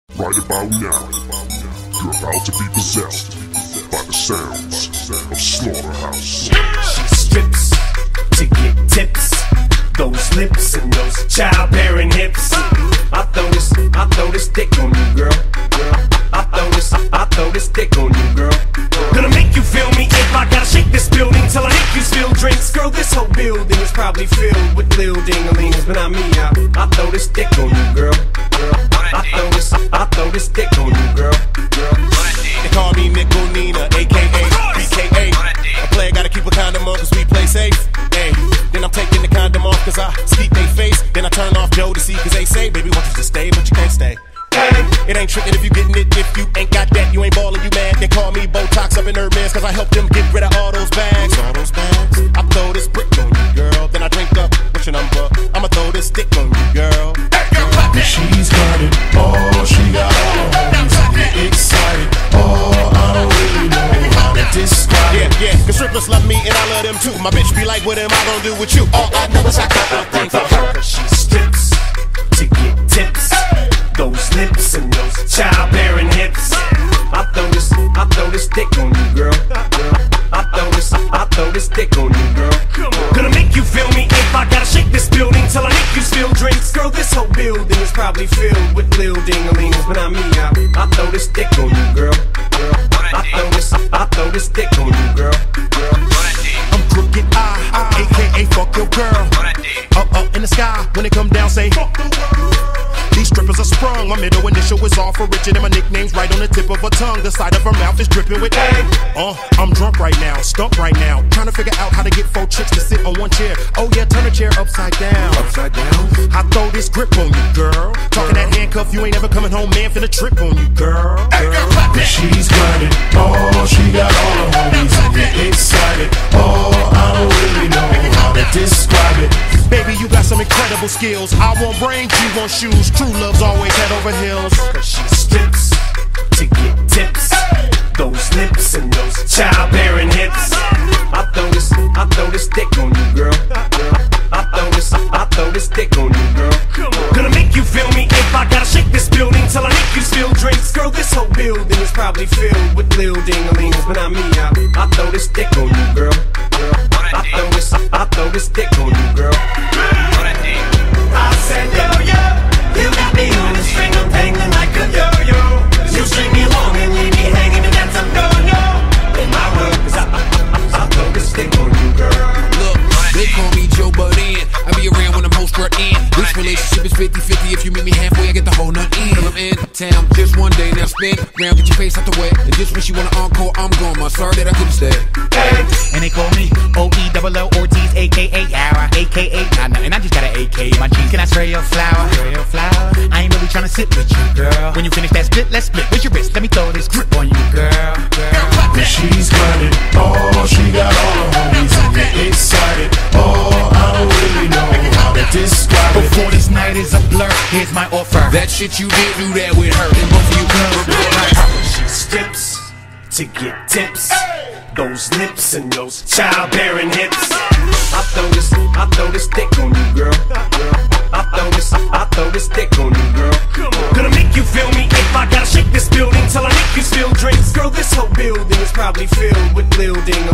Right about now, you're about to be possessed by the sounds of Slaughterhouse. She strips to get tips, those lips and those childbearing hips. I throw this dick on you, girl. I throw this dick on you, girl. Gonna make you feel me if I gotta shake this building till I make you spill drinks. Girl, this whole building is probably filled with lil ding-a-lings, but not me. I throw this dick on you, girl. I throw this dick on you, girl. They call me Nickel Nina, aka BKA. A player gotta keep a condom on cause we play safe. Hey, then I'm taking the condom off cause I skeet they face. Then I turn off Joe to see cause they say, baby, want you to stay, but you can't stay. It ain't trickin' if you gettin' it. If you ain't got that, you ain't ballin', you mad. They call me Botox up in Urban's cause I helped them get rid of all those bags. I throw this brick on you, girl. Then I drink up, what's your number? I'ma throw this stick on you, girl. She's got it, oh, she got all the homies. I get excited, oh, I don't really know how to describe it. Yeah, cause strippers love me and I love them too. My bitch be like, what am I gonna do with you? All I know is I got a thing for her. She strips to get tips, those lips and those childbearing hips. I throw this dick on you, girl. I throw this dick on you, girl. Gonna make you feel me if I gotta shake this building till I make you spill drinks. Girl, this whole building is probably filled with lil ding-a-lings, but not me. I throw this dick on you, girl. I throw this dick on you, girl. I'm crooked eye, aka fuck your girl. Up in the sky, when it come down, say fuck the world. These strippers are sprung, my middle initial is all for Richard and my nickname's right on the tip of her tongue. The side of her mouth is dripping with I'm drunk right now, stumped right now, trying to figure out how to get 4 chicks to sit on one chair. Oh yeah, turn a chair upside down. Upside down? I throw this grip on you, girl. Talking that handcuff, you ain't ever coming home, man, finna trip on you, girl. She's got it, oh, she got all the homies. I get excited, oh, I don't really know how to describe it. Baby, you got some incredible skills. I want brains, you want shoes. True love's always head over heels. Cause she strips to get tips, those lips and those childbearing hips. I throw this dick on you, girl. I throw this dick on you, girl. Gonna make you feel me if I gotta shake this building till I make you spill drinks. Girl, this whole building is probably filled with lil ding-a-lings, but not me. I throw this dick on you, girl. I throw this dick on you, girl. I said, yo, you got me on the string, I'm hanging like a yo-yo. You string me along and leave me hanging, and that's a no-no. In my world, cause I throw this dick on you, girl. Look, they call me Joe Budden. I be around when I'm most struck in. This relationship is 50-50. If you meet me halfway, I get the whole nut in. Till I'm in town just one day. Now spin round, get your face out the way. And just when she wanna encore, I'm gone. My sorry that I couldn't stay. And they call me O-E-double-L Ortiz, a.k.a. Hour, a.k.a. Not nothing, I just got an A.K. My G, can I spray your flower? I ain't really tryna sit with you, girl. When you finish that split, let's split. Where's your wrist? Let me throw this grip on you, girl. She's got it, oh, she got all the homies. I get excited, oh, I don't really know how to describe it. Before this night is a blur, here's my offer. That shit you did, do that with her. And both of you She strips to get tips, those lips and those childbearing hips. I throw this dick on you, girl. I throw this dick on you, girl. Gonna make you feel me if I gotta shake this building till I make you spill drinks. Girl, this whole building is probably filled with lil ding